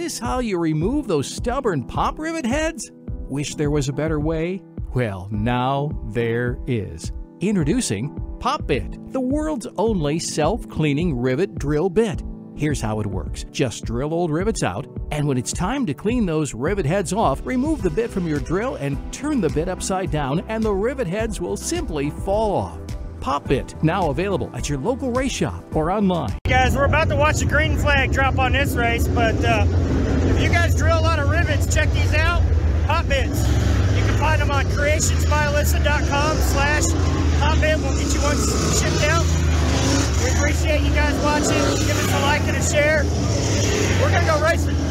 Notice how you remove those stubborn pop rivet heads? Wish there was a better way? Well, now there is. Introducing Pop Bit, the world's only self-cleaning rivet drill bit. Here's how it works. Just drill old rivets out, and when it's time to clean those rivet heads off, remove the bit from your drill and turn the bit upside down, and the rivet heads will simply fall off. Pop Bit, now available at your local race shop or online. Hey guys, we're about to watch the green flag drop on this race, but if you guys drill a lot of rivets, check these out. Pop Bits. You can find them on creationsbyAlyssa.com/popbit. We'll get you one shipped out. We appreciate you guys watching. Give us a like and a share. We're going to go racing.